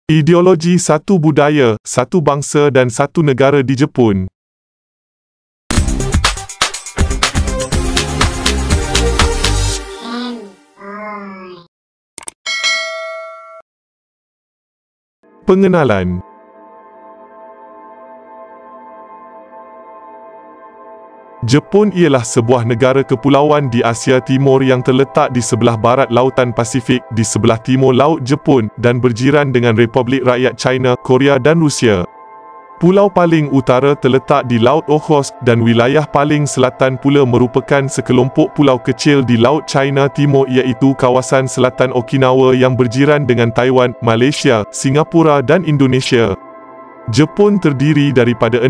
Ideologi satu budaya, satu bangsa dan satu negara di Jepun. Pengenalan. Jepun ialah sebuah negara kepulauan di Asia Timur yang terletak di sebelah barat Lautan Pasifik, di sebelah timur Laut Jepun dan berjiran dengan Republik Rakyat China, Korea dan Rusia. Pulau paling utara terletak di Laut Okhotsk dan wilayah paling selatan pula merupakan sekelompok pulau kecil di Laut China Timur iaitu kawasan selatan Okinawa yang berjiran dengan Taiwan, Malaysia, Singapura dan Indonesia. Jepun terdiri daripada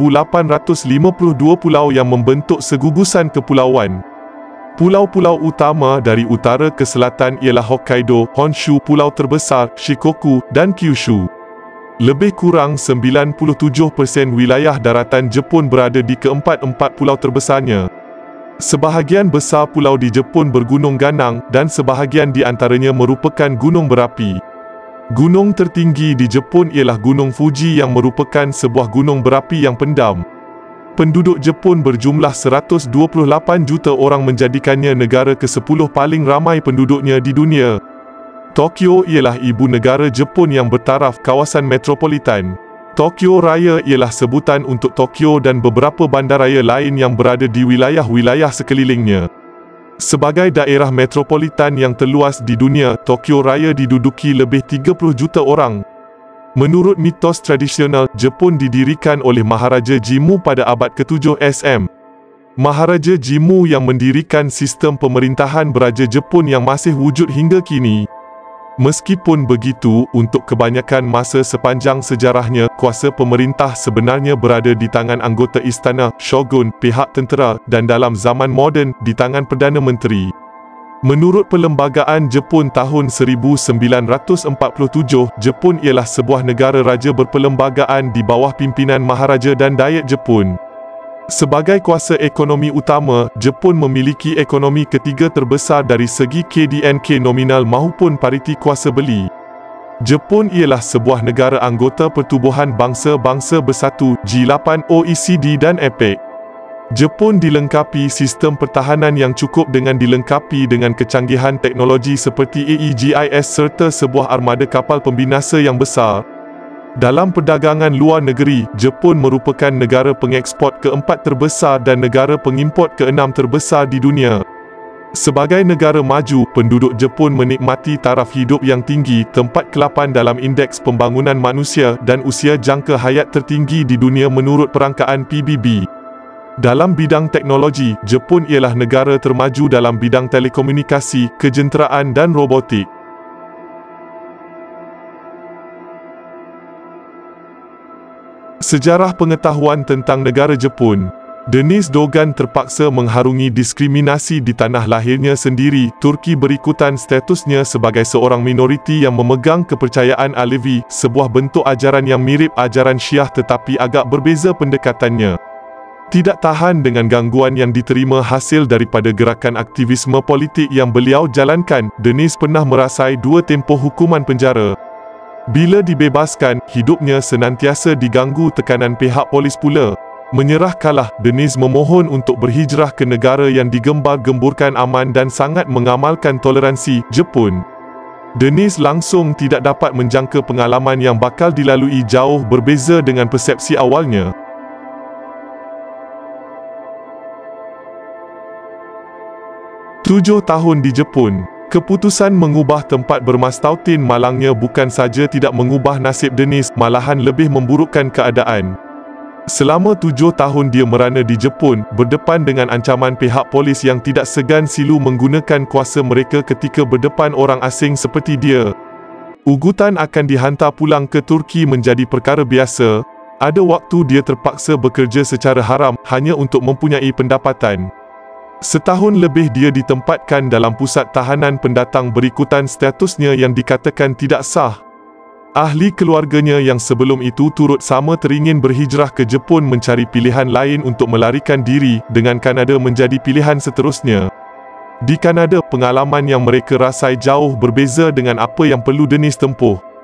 6,852 pulau yang membentuk segugusan kepulauan. Pulau-pulau utama dari utara ke selatan ialah Hokkaido, Honshu, pulau terbesar, Shikoku dan Kyushu. Lebih kurang 97% wilayah daratan Jepun berada di keempat-empat pulau terbesarnya. Sebahagian besar pulau di Jepun bergunung ganang dan sebahagian di antaranya merupakan gunung berapi. Gunung tertinggi di Jepun ialah Gunung Fuji yang merupakan sebuah gunung berapi yang pendam. Penduduk Jepun berjumlah 128 juta orang menjadikannya negara ke-10 paling ramai penduduknya di dunia. Tokyo ialah ibu negara Jepun yang bertaraf kawasan metropolitan. Tokyo Raya ialah sebutan untuk Tokyo dan beberapa bandaraya lain yang berada di wilayah-wilayah sekelilingnya. Sebagai daerah metropolitan yang terluas di dunia, Tokyo Raya diduduki lebih 30 juta orang. Menurut mitos tradisional, Jepun didirikan oleh Maharaja Jimmu pada abad ke-7 SM. Maharaja Jimmu yang mendirikan sistem pemerintahan beraja Jepun yang masih wujud hingga kini. Meskipun begitu, untuk kebanyakan masa sepanjang sejarahnya, kuasa pemerintah sebenarnya berada di tangan anggota istana, shogun, pihak tentera dan dalam zaman moden, di tangan Perdana Menteri. Menurut Perlembagaan Jepun tahun 1947, Jepun ialah sebuah negara raja berperlembagaan di bawah pimpinan Maharaja dan Diet Jepun. Sebagai kuasa ekonomi utama, Jepun memiliki ekonomi ketiga terbesar dari segi KDNK nominal maupun pariti kuasa beli. Jepun ialah sebuah negara anggota Pertubuhan Bangsa-Bangsa Bersatu, G8, OECD dan APEC. Jepun dilengkapi sistem pertahanan yang cukup dengan dilengkapi dengan kecanggihan teknologi seperti AEGIS serta sebuah armada kapal pembinasa yang besar. Dalam perdagangan luar negeri, Jepun merupakan negara pengeksport keempat terbesar dan negara pengimport keenam terbesar di dunia. Sebagai negara maju, penduduk Jepun menikmati taraf hidup yang tinggi, tempat ke-8 dalam Indeks Pembangunan Manusia dan usia jangka hayat tertinggi di dunia menurut perangkaan PBB. Dalam bidang teknologi, Jepun ialah negara termaju dalam bidang telekomunikasi, kejenteraan dan robotik. Sejarah pengetahuan tentang negara Jepun. Denis Dogan terpaksa mengharungi diskriminasi di tanah lahirnya sendiri. Turki berikutan statusnya sebagai seorang minoriti yang memegang kepercayaan Alevi, sebuah bentuk ajaran yang mirip ajaran Syiah tetapi agak berbeza pendekatannya. Tidak tahan dengan gangguan yang diterima hasil daripada gerakan aktivisme politik yang beliau jalankan, Denis pernah merasai 2 tempoh hukuman penjara. Bila dibebaskan, hidupnya senantiasa diganggu tekanan pihak polis pula. Menyerah kalah, Denis memohon untuk berhijrah ke negara yang digembar-gemburkan aman dan sangat mengamalkan toleransi, Jepun. Denis langsung tidak dapat menjangka pengalaman yang bakal dilalui jauh berbeza dengan persepsi awalnya. Tujuh tahun di Jepun. Keputusan mengubah tempat bermastautin malangnya bukan saja tidak mengubah nasib Denis, malahan lebih memburukkan keadaan. Selama 7 tahun dia merana di Jepun, berdepan dengan ancaman pihak polis yang tidak segan silu menggunakan kuasa mereka ketika berdepan orang asing seperti dia. Ugutan akan dihantar pulang ke Turki menjadi perkara biasa. Ada waktu dia terpaksa bekerja secara haram hanya untuk mempunyai pendapatan. Setahun lebih dia ditempatkan dalam pusat tahanan pendatang berikutan statusnya yang dikatakan tidak sah. Ahli keluarganya yang sebelum itu turut sama teringin berhijrah ke Jepun mencari pilihan lain untuk melarikan diri, dengan Kanada menjadi pilihan seterusnya. Di Kanada, pengalaman yang mereka rasai jauh berbeza dengan apa yang perlu Denis tempuh.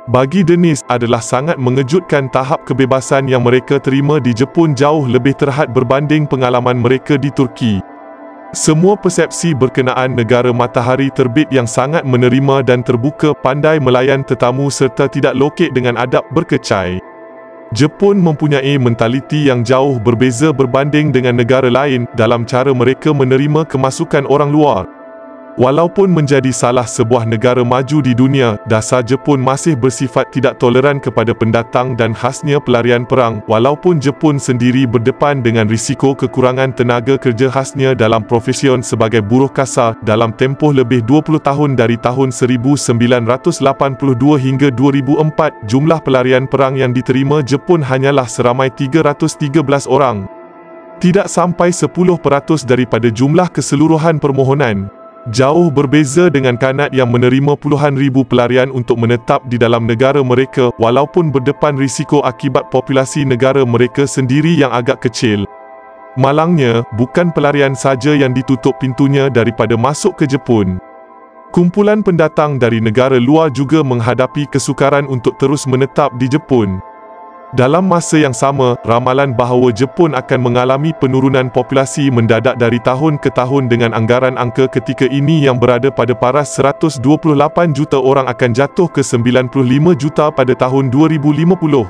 Bagi Denise adalah sangat mengejutkan tahap kebebasan yang mereka terima di Jepun jauh lebih terhad berbanding pengalaman mereka di Turki. Semua persepsi berkenaan negara matahari terbit yang sangat menerima dan terbuka, pandai melayan tetamu serta tidak lokek dengan adab berkecai. Jepun mempunyai mentaliti yang jauh berbeza berbanding dengan negara lain dalam cara mereka menerima kemasukan orang luar. Walaupun menjadi salah sebuah negara maju di dunia, dasar Jepun masih bersifat tidak toleran kepada pendatang dan khasnya pelarian perang. Walaupun Jepun sendiri berdepan dengan risiko kekurangan tenaga kerja khasnya dalam profesion sebagai buruh kasar dalam tempoh lebih 20 tahun dari tahun 1982 hingga 2004, jumlah pelarian perang yang diterima Jepun hanyalah seramai 313 orang. Tidak sampai 10% daripada jumlah keseluruhan permohonan. Jauh berbeza dengan Kanad yang menerima puluhan ribu pelarian untuk menetap di dalam negara mereka walaupun berdepan risiko akibat populasi negara mereka sendiri yang agak kecil. Malangnya, bukan pelarian saja yang ditutup pintunya daripada masuk ke Jepun. Kumpulan pendatang dari negara luar juga menghadapi kesukaran untuk terus menetap di Jepun. Dalam masa yang sama, ramalan bahawa Jepun akan mengalami penurunan populasi mendadak dari tahun ke tahun dengan anggaran angka ketika ini yang berada pada paras 128 juta orang akan jatuh ke 95 juta pada tahun 2050.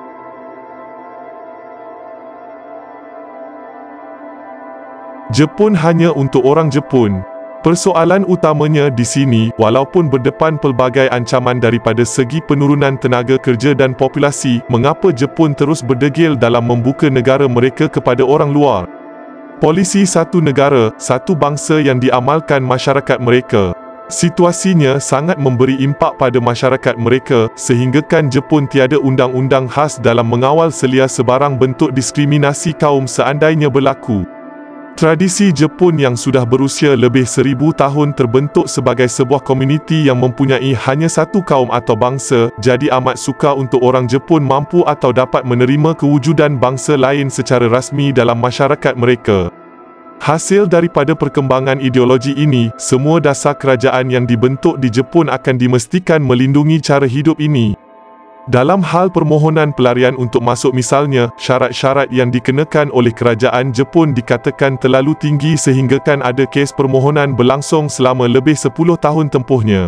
Jepun hanya untuk orang Jepun. Persoalan utamanya di sini, walaupun berdepan pelbagai ancaman daripada segi penurunan tenaga kerja dan populasi, mengapa Jepun terus berdegil dalam membuka negara mereka kepada orang luar? Polisi satu negara, satu bangsa yang diamalkan masyarakat mereka. Situasinya sangat memberi impak pada masyarakat mereka, sehinggakan Jepun tiada undang-undang khas dalam mengawal selia sebarang bentuk diskriminasi kaum seandainya berlaku. Tradisi Jepun yang sudah berusia lebih 1000 tahun terbentuk sebagai sebuah komuniti yang mempunyai hanya satu kaum atau bangsa, jadi amat sukar untuk orang Jepun mampu atau dapat menerima kewujudan bangsa lain secara rasmi dalam masyarakat mereka. Hasil daripada perkembangan ideologi ini, semua dasar kerajaan yang dibentuk di Jepun akan dimestikan melindungi cara hidup ini. Dalam hal permohonan pelarian untuk masuk misalnya, syarat-syarat yang dikenakan oleh kerajaan Jepun dikatakan terlalu tinggi sehinggakan ada kes permohonan berlangsung selama lebih 10 tahun tempuhnya.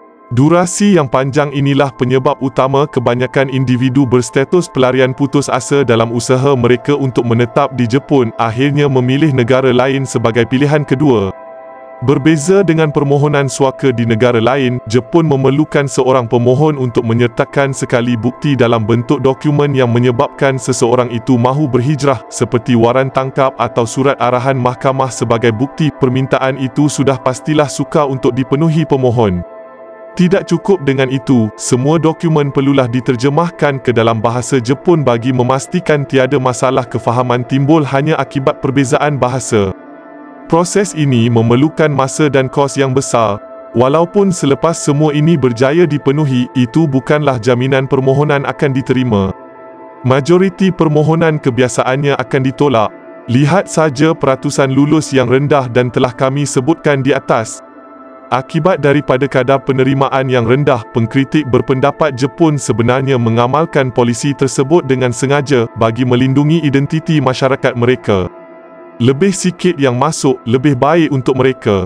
Durasi yang panjang inilah penyebab utama kebanyakan individu berstatus pelarian putus asa dalam usaha mereka untuk menetap di Jepun, akhirnya memilih negara lain sebagai pilihan kedua. Berbeza dengan permohonan suaka di negara lain, Jepun memerlukan seorang pemohon untuk menyertakan sekali bukti dalam bentuk dokumen yang menyebabkan seseorang itu mahu berhijrah, seperti waran tangkap atau surat arahan mahkamah sebagai bukti. Permintaan itu sudah pastilah sukar untuk dipenuhi pemohon. Tidak cukup dengan itu, semua dokumen perlulah diterjemahkan ke dalam bahasa Jepun bagi memastikan tiada masalah kefahaman timbul hanya akibat perbezaan bahasa. Proses ini memerlukan masa dan kos yang besar. Walaupun selepas semua ini berjaya dipenuhi, itu bukanlah jaminan permohonan akan diterima. Majoriti permohonan kebiasaannya akan ditolak. Lihat saja peratusan lulus yang rendah dan telah kami sebutkan di atas. Akibat daripada kadar penerimaan yang rendah, pengkritik berpendapat Jepun sebenarnya mengamalkan polisi tersebut dengan sengaja bagi melindungi identiti masyarakat mereka. Lebih sikit yang masuk, lebih baik untuk mereka.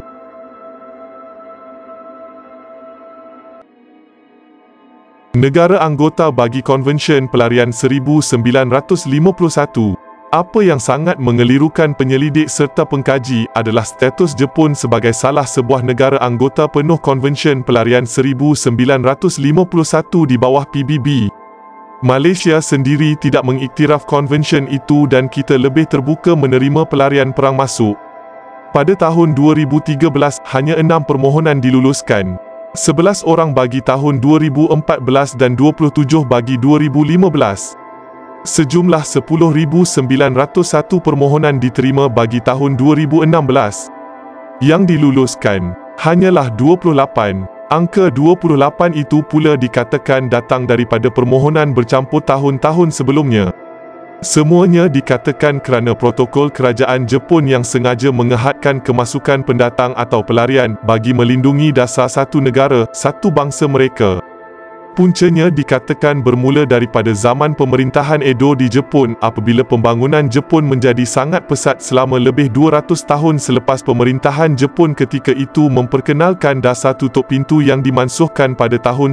Negara anggota bagi Konvensyen Pelarian 1951. Apa yang sangat mengelirukan penyelidik serta pengkaji adalah status Jepun sebagai salah sebuah negara anggota penuh Konvensyen Pelarian 1951 di bawah PBB. Malaysia sendiri tidak mengiktiraf konvensyen itu dan kita lebih terbuka menerima pelarian perang masuk. Pada tahun 2013, hanya 6 permohonan diluluskan. 11 orang bagi tahun 2014 dan 27 bagi 2015. Sejumlah 10,901 permohonan diterima bagi tahun 2016. Yang diluluskan hanyalah 28. Angka 28 itu pula dikatakan datang daripada permohonan bercampur tahun-tahun sebelumnya. Semuanya dikatakan kerana protokol kerajaan Jepun yang sengaja mengehadkan kemasukan pendatang atau pelarian bagi melindungi dasar satu negara, satu bangsa mereka. Puncanya dikatakan bermula daripada zaman pemerintahan Edo di Jepun apabila pembangunan Jepun menjadi sangat pesat selama lebih 200 tahun selepas pemerintahan Jepun ketika itu memperkenalkan dasar tutup pintu yang dimansuhkan pada tahun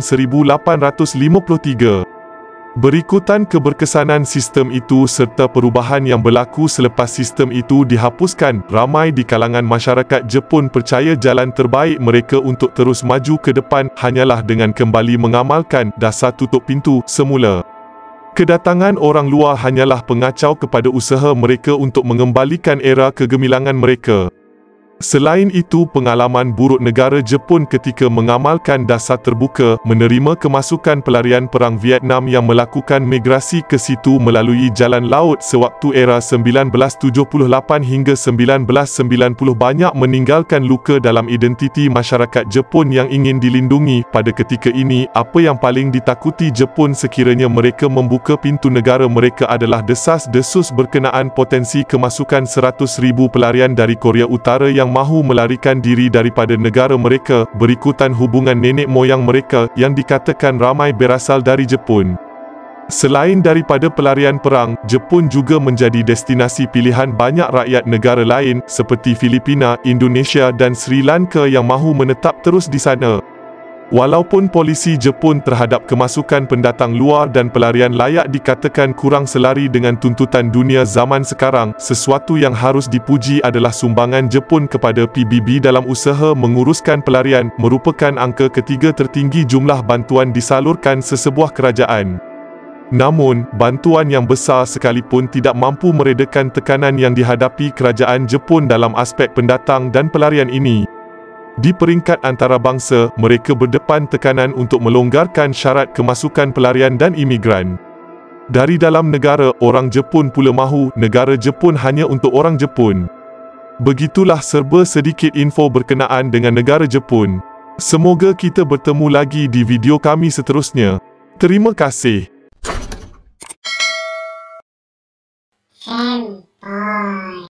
1853. Berikutan keberkesanan sistem itu serta perubahan yang berlaku selepas sistem itu dihapuskan, ramai di kalangan masyarakat Jepun percaya jalan terbaik mereka untuk terus maju ke depan hanyalah dengan kembali mengamalkan dasar tutup pintu semula. Kedatangan orang luar hanyalah pengacau kepada usaha mereka untuk mengembalikan era kegemilangan mereka. Selain itu, pengalaman buruk negara Jepun ketika mengamalkan dasar terbuka, menerima kemasukan pelarian Perang Vietnam yang melakukan migrasi ke situ melalui jalan laut sewaktu era 1978 hingga 1990 banyak meninggalkan luka dalam identiti masyarakat Jepun yang ingin dilindungi. Pada ketika ini, apa yang paling ditakuti Jepun sekiranya mereka membuka pintu negara mereka adalah desas-desus berkenaan potensi kemasukan 100,000 pelarian dari Korea Utara yang mahu melarikan diri daripada negara mereka berikutan hubungan nenek moyang mereka yang dikatakan ramai berasal dari Jepun. Selain daripada pelarian perang, Jepun juga menjadi destinasi pilihan banyak rakyat negara lain seperti Filipina, Indonesia dan Sri Lanka yang mahu menetap terus di sana. Walaupun polisi Jepun terhadap kemasukan pendatang luar dan pelarian layak dikatakan kurang selari dengan tuntutan dunia zaman sekarang, sesuatu yang harus dipuji adalah sumbangan Jepun kepada PBB dalam usaha menguruskan pelarian, merupakan angka ketiga tertinggi jumlah bantuan disalurkan sesebuah kerajaan. Namun, bantuan yang besar sekalipun tidak mampu meredakan tekanan yang dihadapi kerajaan Jepun dalam aspek pendatang dan pelarian ini. Di peringkat antarabangsa, mereka berdepan tekanan untuk melonggarkan syarat kemasukan pelarian dan imigran. Dari dalam negara, orang Jepun pula mahu negara Jepun hanya untuk orang Jepun. Begitulah serba sedikit info berkenaan dengan negara Jepun. Semoga kita bertemu lagi di video kami seterusnya. Terima kasih.